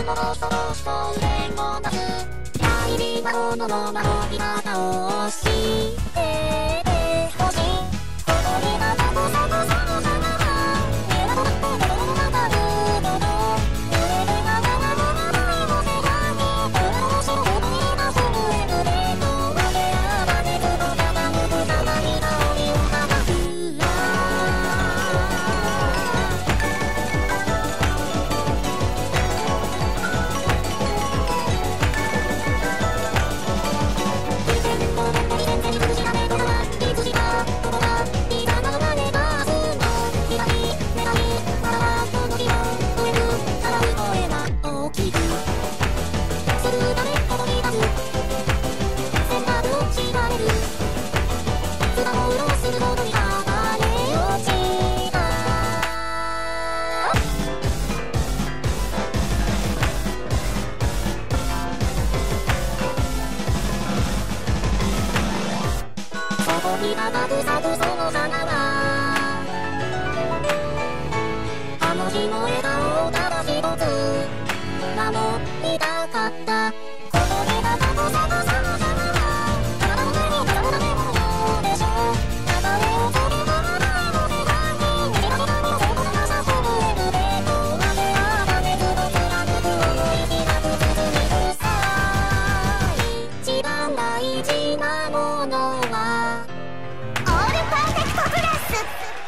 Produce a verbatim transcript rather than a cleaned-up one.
もそろそろ腕を出す大事なものの守り方を教えてほしいここにまたこそこその花が見えなくなって心の中にどど揺れてながらの名前を手がけて面白いことに今すぐへ胸と分け合わねずと傾く様に香りを放つらひたたく咲くその花はあの日の笑顔をただ一つ守りたかったここにまたこ咲くその花は体の上にただの食べ物ようでしょう名前を告げた名前の手紙短く髪のせいこのまさすぐへ胸と分け合わねずと貫く思いひたく包みくさ一番大事なものはオールパーフェクトプラス